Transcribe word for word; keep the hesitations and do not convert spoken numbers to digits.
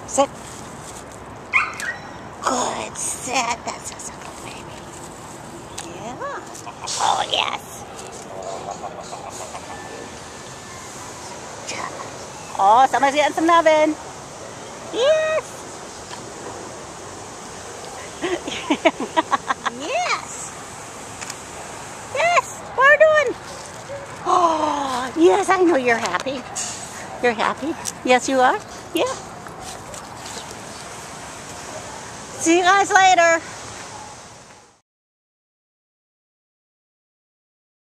Sit. Good. Sit. That's just a good baby. Yeah. Oh, yes. Oh, somebody's getting some nubbin. Yes. Yes. Yes. What are you doing? Oh, yes, I know you're happy. You're happy? Yes, you are? Yeah. See you guys later.